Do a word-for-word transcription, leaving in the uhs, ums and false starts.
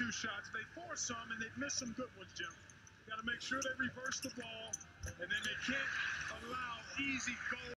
two shots. They force some, and they've missed some good ones, Jim. Got to make sure they reverse the ball, and then they can't allow easy goals.